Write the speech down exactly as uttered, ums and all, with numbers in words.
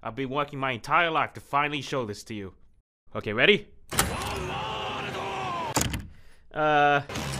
I've been working my entire life to finally show this to you. Okay, ready? Uh,